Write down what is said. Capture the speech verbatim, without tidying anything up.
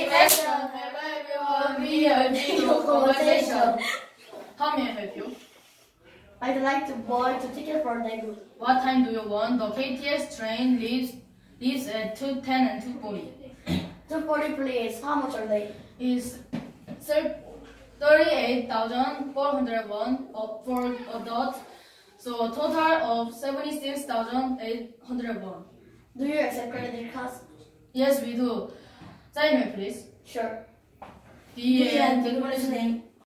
Action! Hello everyone, we are Jingle Conversation. How may I help you? I'd like to buy a ticket for Daegu. What time do you want? The K T X train leaves leaves at two ten and two forty. two forty please. How much are they? Is thirty-eight thousand four hundred one for adults, so a total of seventy-six thousand eight hundred one. Do you accept credit cards? Yes, we do. Sign me, please. Sure. The end. Thank you for listening.